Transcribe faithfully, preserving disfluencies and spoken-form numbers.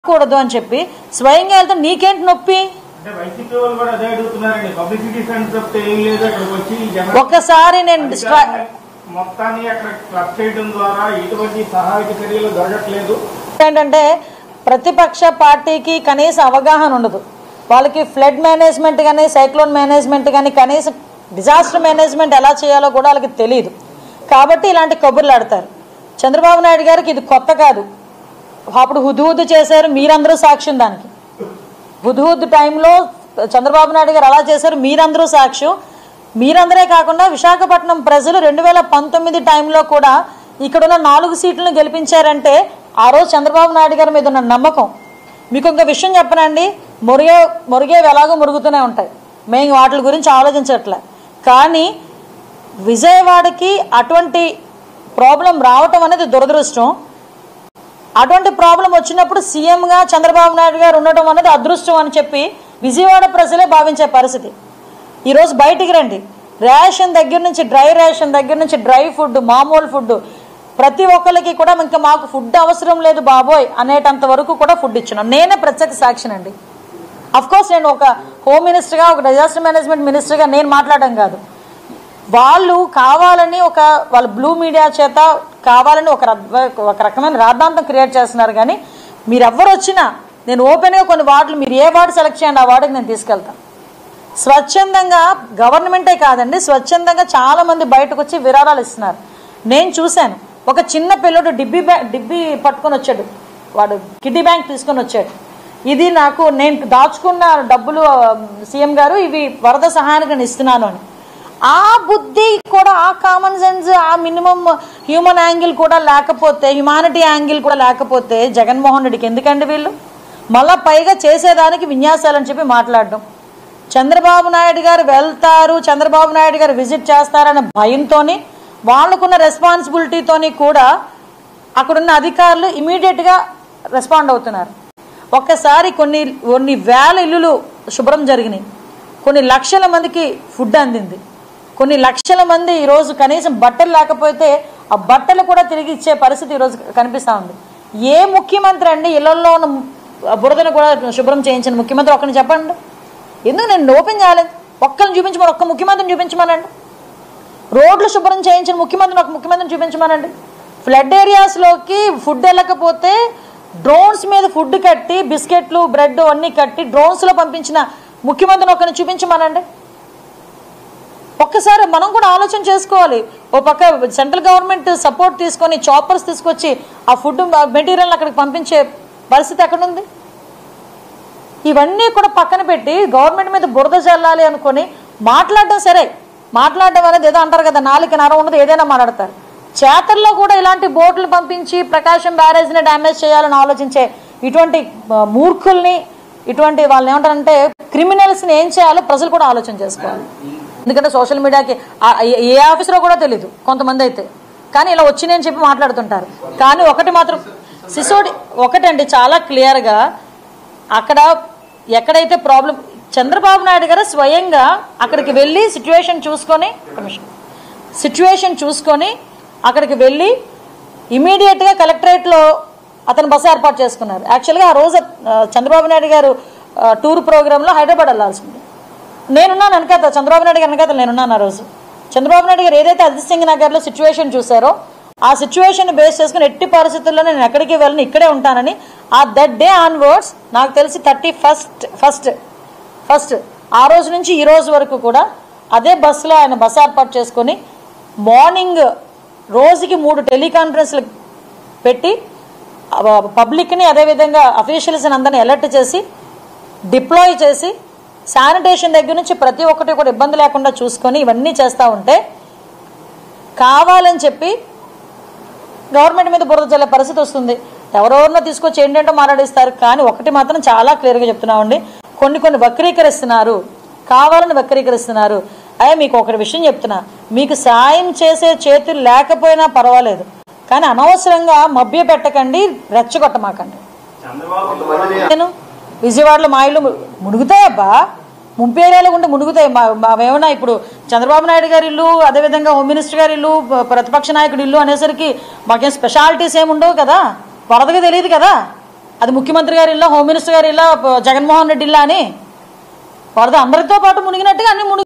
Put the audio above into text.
కూడదు అని చెప్పి స్వయంగా వెళ్తే నీకేంటి నొప్పి? ఒకసారి నేను ఏంటంటే ప్రతిపక్ష పార్టీకి కనీస అవగాహన ఉండదు. వాళ్ళకి ఫ్లడ్ మేనేజ్మెంట్ కానీ సైక్లోన్ మేనేజ్మెంట్ కానీ కనీసం డిజాస్టర్ మేనేజ్మెంట్ ఎలా చేయాలో కూడా వాళ్ళకి తెలియదు. కాబట్టి ఇలాంటి కబుర్లు ఆడతారు. చంద్రబాబు నాయుడు గారికి ఇది కొత్త కాదు. అప్పుడు హుద్హుద్ చేశారు, మీరందరూ సాక్ష్యం. దానికి హుద్హుద్ టైంలో చంద్రబాబు నాయుడు గారు అలా చేశారు, మీరందరూ సాక్ష్యం. మీరందరే కాకుండా విశాఖపట్నం ప్రజలు రెండు వేల పంతొమ్మిది టైంలో కూడా ఇక్కడున్న నాలుగు సీట్లను గెలిపించారంటే ఆ రోజు చంద్రబాబు నాయుడు గారి మీద ఉన్న నమ్మకం. మీకు ఒక విషయం చెప్పనండి, మురిగే మురిగేవి ఎలాగో మురుగుతూనే ఉంటాయి, మేము వాటి గురించి ఆలోచించట్లే. కానీ విజయవాడకి అటువంటి ప్రాబ్లం రావటం అనేది దురదృష్టం. అటువంటి ప్రాబ్లం వచ్చినప్పుడు సీఎంగా చంద్రబాబు నాయుడు గారు ఉండటం అనేది అదృష్టం అని చెప్పి విజయవాడ ప్రజలే భావించే పరిస్థితి. ఈరోజు బయటికి రండి, రేషన్ దగ్గర నుంచి డ్రై రేషన్ దగ్గర నుంచి డ్రై ఫుడ్, మామూలు ఫుడ్, ప్రతి ఒక్కరికి కూడా ఇంకా మాకు ఫుడ్ అవసరం లేదు బాబోయ్ అనేటంత వరకు కూడా ఫుడ్ ఇచ్చినాం. నేనే ప్రత్యక్ష సాక్షినండి. అఫ్కోర్స్ నేను ఒక హోమ్ మినిస్టర్గా, ఒక డిజాస్టర్ మేనేజ్మెంట్ మినిస్టర్గా నేను మాట్లాడడం కాదు. వాళ్ళు కావాలని ఒక వాళ్ళ బ్లూ మీడియా చేత కావాలని ఒక ఒక రకమైన రాద్ధాంతం క్రియేట్ చేస్తున్నారు. కానీ మీరెవ్వరు వచ్చినా నేను ఓపెన్గా కొన్ని వార్డులు, మీరు ఏ వార్డు సెలెక్ట్ చేయండి ఆ వార్డుకి నేను తీసుకెళ్తాను. స్వచ్ఛందంగా గవర్నమెంటే కాదండి, స్వచ్ఛందంగా చాలామంది బయటకు వచ్చి విరాళాలు ఇస్తున్నారు. నేను చూశాను, ఒక చిన్న పిల్లడు డిబ్బీ బ్యా డిబ్బీ పట్టుకొని వచ్చాడు, వాడు కిడ్డీ బ్యాంక్ తీసుకొని వచ్చాడు. ఇది నాకు నేను దాచుకున్న డబ్బులు సీఎం గారు ఇవి వరద సహాయానికి నేను ఇస్తున్నాను అని. ఆ బుద్ధి కూడా, ఆ కామన్ సెన్స్, ఆ మినిమం హ్యూమన్ యాంగిల్ కూడా లేకపోతే, హ్యుమానిటీ యాంగిల్ కూడా లేకపోతే జగన్మోహన్ రెడ్డికి ఎందుకండి వీళ్ళు? మళ్ళా పైగా చేసేదానికి విన్యాసాలని చెప్పి మాట్లాడడం. చంద్రబాబు నాయుడు గారు వెళ్తారు, చంద్రబాబు నాయుడు గారు విజిట్ చేస్తారనే భయంతో, వాళ్ళకున్న రెస్పాన్సిబిలిటీతోని కూడా అక్కడున్న అధికారులు ఇమీడియట్గా రెస్పాండ్ అవుతున్నారు. ఒక్కసారి కొన్ని కొన్ని వేల ఇల్లులు శుభ్రం జరిగినాయి, కొన్ని లక్షల మందికి ఫుడ్ అందింది, కొన్ని లక్షల మంది ఈరోజు కనీసం బట్టలు లేకపోతే ఆ బట్టలు కూడా తిరిగి ఇచ్చే పరిస్థితి ఈరోజు కనిపిస్తూ ఉంది. ఏ ముఖ్యమంత్రి అండి ఇళ్లలో ఉన్న బురదను కూడా శుభ్రం చేయించిన ముఖ్యమంత్రి ఒక్కరిని చెప్పండి. ఎందుకు నేను ఓపెన్ చేయలేదు? ఒక్కరిని చూపించమని, ఒక్క ముఖ్యమంత్రిని చూపించమనండి. రోడ్లు శుభ్రం చేయించిన ముఖ్యమంత్రిని ఒక ముఖ్యమంత్రిని చూపించమనండి. ఫ్లడ్ ఏరియాస్లోకి ఫుడ్ వెళ్ళకపోతే డ్రోన్స్ మీద ఫుడ్ కట్టి, బిస్కెట్లు బ్రెడ్ అన్నీ కట్టి డ్రోన్స్లో పంపించిన ముఖ్యమంత్రిని ఒకరిని చూపించమనండి. ఒక్కసారి మనం కూడా ఆలోచన చేసుకోవాలి. ఓ పక్క సెంట్రల్ గవర్నమెంట్ సపోర్ట్ తీసుకొని చాపర్స్ తీసుకొచ్చి ఆ ఫుడ్ మెటీరియల్ అక్కడికి పంపించే పరిస్థితి ఎక్కడుంది? ఇవన్నీ కూడా పక్కన పెట్టి గవర్నమెంట్ మీద బురద చల్లాలి అనుకొని మాట్లాడడం. సరే, మాట్లాడడం అనేది ఏదో అంటారు కదా, నాలుగు నరం ఉండదు, ఏదైనా మాట్లాడతారు. చేతల్లో కూడా ఇలాంటి బోట్లు పంపించి ప్రకాశం బ్యారేజ్ని డ్యామేజ్ చేయాలని ఆలోచించే ఇటువంటి మూర్ఖుల్ని, ఇటువంటి వాళ్ళని ఏమంటారంటే క్రిమినల్స్ని ఏం చేయాలో ప్రజలు కూడా ఆలోచన చేసుకోవాలి. ఎందుకంటే సోషల్ మీడియాకి ఏ ఆఫీసులో కూడా తెలీదు కొంతమంది అయితే, కానీ ఇలా వచ్చినాయని చెప్పి మాట్లాడుతుంటారు. కానీ ఒకటి మాత్రం సిసోడి ఒకటండి, చాలా క్లియర్గా అక్కడ ఎక్కడైతే ప్రాబ్లం, చంద్రబాబు నాయుడు గారు స్వయంగా అక్కడికి వెళ్ళి సిచ్యువేషన్ చూసుకొని కమిషన్ సిచ్యువేషన్ చూసుకొని అక్కడికి వెళ్ళి ఇమీడియట్గా కలెక్టరేట్లో అతను బస్సు ఏర్పాటు చేసుకున్నారు. యాక్చువల్గా ఆ రోజు చంద్రబాబు నాయుడు గారు టూర్ ప్రోగ్రాంలో హైదరాబాద్ వెళ్ళాల్సింది. నేనున్నాను వెనకాత, చంద్రబాబు నాయుడు గారు వెనకాత నేనున్నాను. ఆ రోజు చంద్రబాబు నాయుడు గారు ఏదైతే అజిత్ సింగ్ నగర్లో సిచ్యువేషన్ చూసారో ఆ సిచ్యువేషన్ బేస్ చేసుకుని ఎట్టి పరిస్థితుల్లో నేను ఎక్కడికి వెళ్ళను, ఇక్కడే ఉంటానని ఆ దట్ డే ఆన్వర్డ్స్ నాకు తెలిసి థర్టీ ఫస్ట్ ఫస్ట్ ఫస్ట్ ఆ రోజు నుంచి ఈ రోజు వరకు కూడా అదే బస్సులో ఆయన బస్సు ఏర్పాటు చేసుకొని మార్నింగ్ రోజుకి మూడు టెలికాన్ఫరెన్స్లు పెట్టి పబ్లిక్ని అదేవిధంగా అఫీషియల్స్ని అందరినీ అలర్ట్ చేసి డిప్లాయ్ చేసి శానిటేషన్ దగ్గర నుంచి ప్రతి ఒక్కటి కూడా ఇబ్బంది లేకుండా చూసుకొని ఇవన్నీ చేస్తూ ఉంటే కావాలని చెప్పి గవర్నమెంట్ మీద బురద జల్లే పరిస్థితి వస్తుంది. ఎవరెవరినో తీసుకొచ్చి ఏంటంటో మాట్లాడిస్తారు. కానీ ఒకటి మాత్రం చాలా క్లియర్గా చెప్తున్నామండి, కొన్ని కొన్ని వక్రీకరిస్తున్నారు, కావాలని వక్రీకరిస్తున్నారు. అయ్యా మీకు ఒకటి విషయం చెప్తున్నా, మీకు సాయం చేసే చేతులు లేకపోయినా పర్వాలేదు, కానీ అనవసరంగా మభ్య పెట్టకండి, రెచ్చగొట్టమాకండి. నేను విజయవాడలో మా ఇల్లు మునుగుతాయబ్బా, ముంపు ఏరియాలో ఉంటే మునుగుతాయి. ఏమన్నా ఇప్పుడు చంద్రబాబు నాయుడు గారి ఇల్లు, అదేవిధంగా హోమ్ మినిస్టర్ గారి ఇల్లు, ప్రతిపక్ష నాయకుడి ఇల్లు అనేసరికి మాకేం స్పెషాలిటీస్ ఏమి ఉండవు కదా, వరదగా తెలియదు కదా. అది ముఖ్యమంత్రి గారి ఇల్లా, హోమ్ మినిస్టర్ గారి ఇల్లా, జగన్మోహన్ రెడ్డి ఇల్లా అని వరద అందరితో పాటు మునిగినట్టుగా అన్ని మునిగి